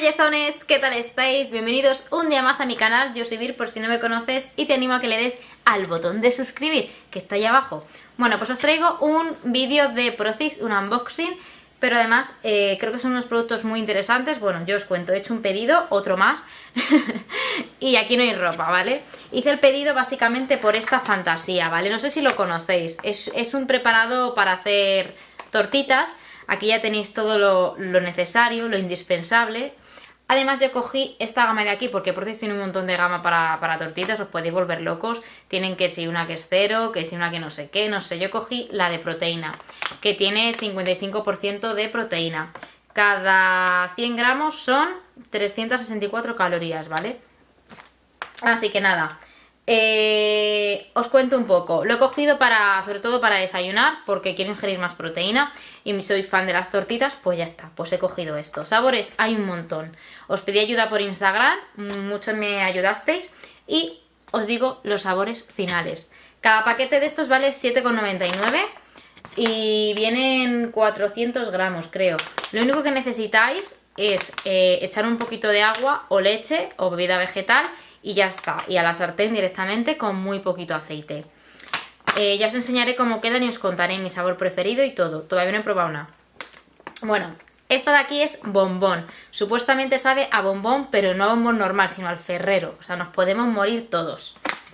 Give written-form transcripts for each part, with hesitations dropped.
bellezones, ¿qué tal estáis? Bienvenidos un día más a mi canal, yo soy Vir por si no me conoces y te animo a que le des al botón de suscribir que está ahí abajo. Bueno, pues os traigo un vídeo de Procis, un unboxing, pero además creo que son unos productos muy interesantes. Bueno, yo os cuento, he hecho un pedido, otro más, y aquí no hay ropa, ¿vale? Hice el pedido básicamente por esta fantasía, ¿vale? No sé si lo conocéis, es un preparado para hacer tortitas. Aquí ya tenéis todo lo necesario, lo indispensable. Además yo cogí esta gama de aquí porque Procis tiene un montón de gama para tortitas, os podéis volver locos. Tienen que si una que es cero, que si una que no sé qué, no sé. Yo cogí la de proteína, que tiene 55% de proteína. Cada 100 gramos son 364 calorías, ¿vale? Así que nada, os cuento un poco. Lo he cogido sobre todo para desayunar, porque quiero ingerir más proteína y soy fan de las tortitas, pues ya está, pues he cogido esto. Sabores hay un montón. Os pedí ayuda por Instagram, muchos me ayudasteis y os digo los sabores finales. Cada paquete de estos vale 7,99 y vienen 400 gramos, creo. Lo único que necesitáis es echar un poquito de agua o leche o bebida vegetal y ya está, y a la sartén directamente con muy poquito aceite. Ya os enseñaré cómo quedan y os contaré mi sabor preferido y todo. Todavía no he probado nada. Bueno, esta de aquí es bombón. Supuestamente sabe a bombón, pero no a bombón normal, sino al Ferrero. O sea, nos podemos morir todos.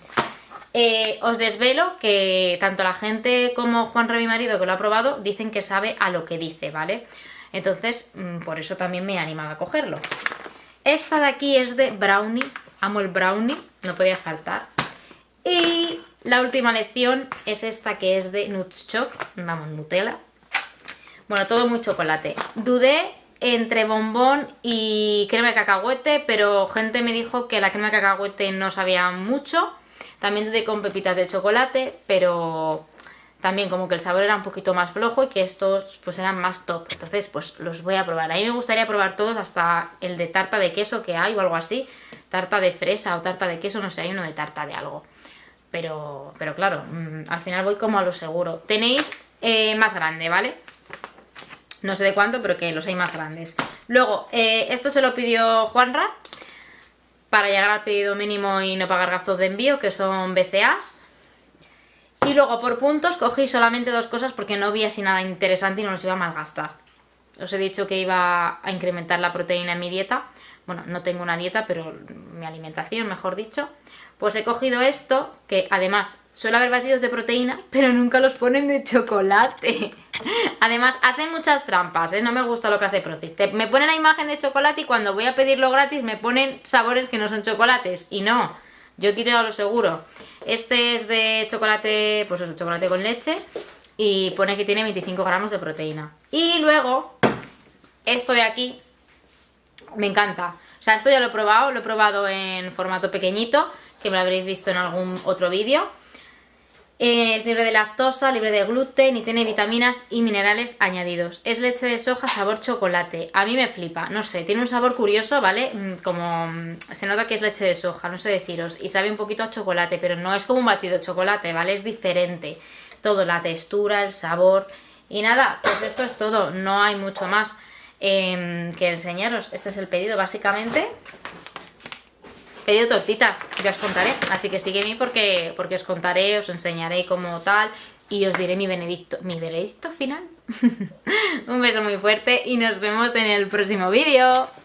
Os desvelo que tanto la gente como Juanra, mi marido, que lo ha probado, dicen que sabe a lo que dice, ¿vale? Entonces, por eso también me he animado a cogerlo. Esta de aquí es de brownie. Amo el brownie, no podía faltar. Y la última lección es esta, que es de Nutschok, vamos, Nutella. Bueno, todo muy chocolate. Dudé entre bombón y crema de cacahuete, pero gente me dijo que la crema de cacahuete no sabía mucho. También dudé con pepitas de chocolate, pero también como que el sabor era un poquito más flojo y que estos pues eran más top. Entonces pues los voy a probar. A mí me gustaría probar todos, hasta el de tarta de queso que hay o algo así. Tarta de fresa o tarta de queso, no sé, hay uno de tarta de algo. Pero claro, al final voy como a lo seguro. Tenéis más grande, ¿vale? No sé de cuánto, pero que los hay más grandes. Luego, esto se lo pidió Juanra para llegar al pedido mínimo y no pagar gastos de envío, que son BCAs. Y luego por puntos cogí solamente dos cosas porque no vi así nada interesante y no los iba a malgastar. Os he dicho que iba a incrementar la proteína en mi dieta. Bueno, no tengo una dieta, pero mi alimentación, mejor dicho. Pues he cogido esto, que además suele haber batidos de proteína, pero nunca los ponen de chocolate. Además, hacen muchas trampas, ¿eh? No me gusta lo que hace Procis. Me ponen la imagen de chocolate y cuando voy a pedirlo gratis me ponen sabores que no son chocolates. Y no, yo quiero a lo seguro. Este es de chocolate, pues eso, chocolate con leche. Y pone que tiene 25 gramos de proteína. Y luego, esto de aquí me encanta. O sea, esto ya lo he probado en formato pequeñito, que me lo habréis visto en algún otro vídeo. Es libre de lactosa, libre de gluten y tiene vitaminas y minerales añadidos. Es leche de soja sabor chocolate. A mí me flipa, no sé, tiene un sabor curioso, ¿vale? Como se nota que es leche de soja, no sé deciros. Y sabe un poquito a chocolate, pero no es como un batido de chocolate, ¿vale? Es diferente. Todo, la textura, el sabor. Y nada, pues esto es todo, no hay mucho más que enseñaros. Este es el pedido básicamente. Pedido tortitas, ya os contaré, así que sígueme porque os contaré, os enseñaré como tal y os diré mi veredicto final. Un beso muy fuerte y nos vemos en el próximo vídeo.